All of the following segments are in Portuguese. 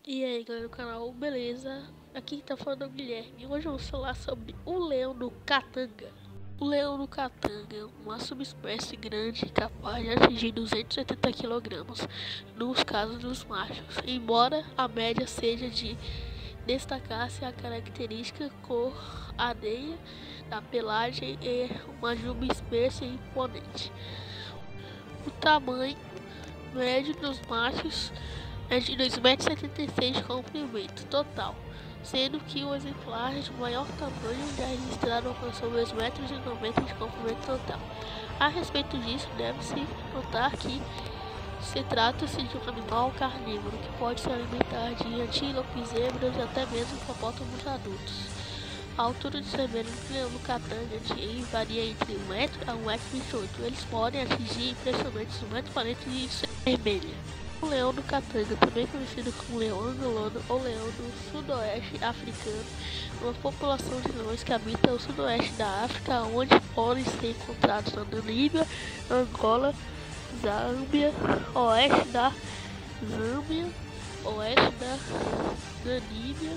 E aí galera do canal, beleza? Aqui tá falando o Guilherme. Hoje eu vou falar sobre o leão do Katanga. O leão do Katanga é uma subespécie grande capaz de atingir 280 kg nos casos dos machos, embora a média seja de destacar-se a característica cor areia da pelagem e uma juba espessa e imponente. O tamanho médio dos machos é de 2,76 m de comprimento total, sendo que o exemplar de maior tamanho já registrado alcançou 2,90 m de comprimento total. A respeito disso, deve-se notar que se trata-se de um animal carnívoro que pode se alimentar de antílopes, zebras e até mesmo hipopótamos adultos. A altura de severo do leão do Katanga varia entre 1 m a 1,28 m. Eles podem atingir impressionantes 1,40 m de vermelha. O leão do Katanga, também conhecido como leão angolano ou leão do sudoeste africano, é uma população de leões que habita o sudoeste da África, onde podem ser encontrados na Namíbia, Angola, Zâmbia, oeste da Namíbia,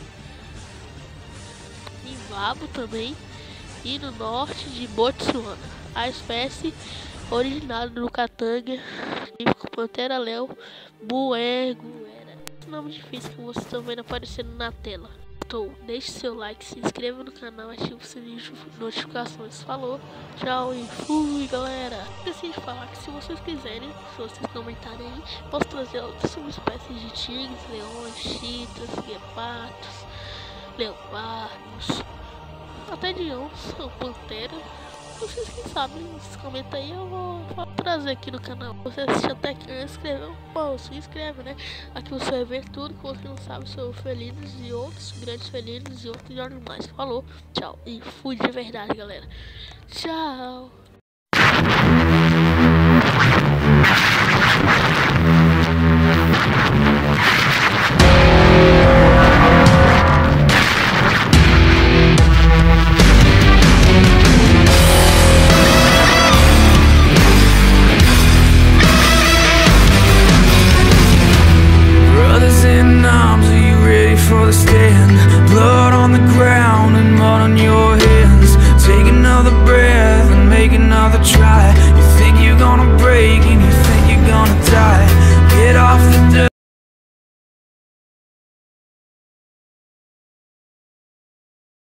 Zimbábue também, e no norte de Botsuana. A espécie originária do Katanga Pantera-Leão buerguera. Esse nome difícil que vocês estão vendo aparecendo na tela. Então, deixe seu like, se inscreva no canal, ative o sininho de notificações. Falou, tchau e fui, galera. Esqueci de falar que se vocês quiserem, se vocês comentarem aí, posso trazer outras subespécies de tigres, leões, chitas, guepardos, leopardos, até de onça, pantera. Vocês que sabem, comenta aí, eu vou trazer aqui no canal. Você assiste até aqui, não inscreveu? Pô, se inscreve, né? Aqui você vai ver tudo que você não sabe sobre felinos e outros grandes felinos e outros animais. Falou, tchau e fui de verdade, galera. Tchau.